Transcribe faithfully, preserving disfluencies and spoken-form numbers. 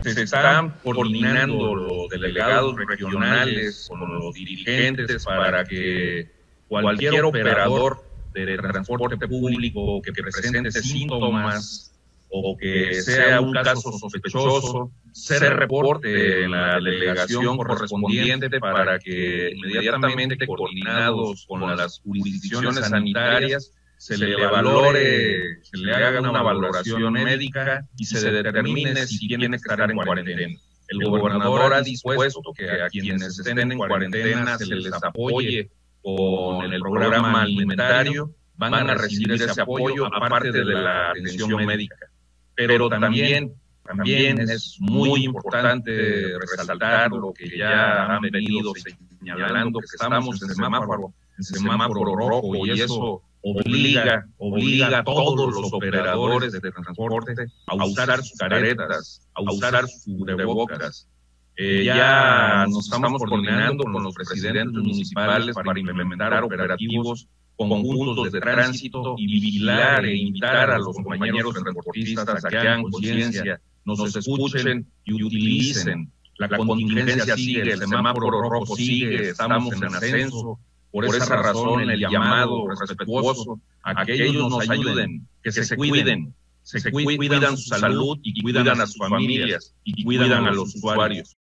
se están coordinando los delegados regionales con los dirigentes para que cualquier operador de transporte público que presente síntomas o que sea un caso sospechoso, se reporte en la delegación correspondiente para que inmediatamente, coordinados con las jurisdicciones sanitarias, se le valore, se le haga una valoración médica y se determine si tiene que estar en cuarentena. El gobernador ha dispuesto que a quienes estén en cuarentena se les apoye con el programa alimentario, van a recibir ese apoyo aparte de la atención médica. Pero también, también es muy importante resaltar lo que ya han venido señalando, que estamos en semáforo, en semáforo rojo, y eso obliga, obliga a todos los operadores de transporte a usar sus caretas, a usar sus cubrebocas. Eh, ya nos estamos coordinando con los presidentes municipales para implementar operativos conjuntos de tránsito y vigilar e invitar a los compañeros transportistas a que hagan conciencia, nos escuchen y utilicen. La contingencia sigue, el semáforo rojo sigue, estamos en ascenso. Por esa razón, el llamado respetuoso a que ellos nos ayuden, que se cuiden, se cuidan su salud y cuidan a sus familias y cuidan a los usuarios.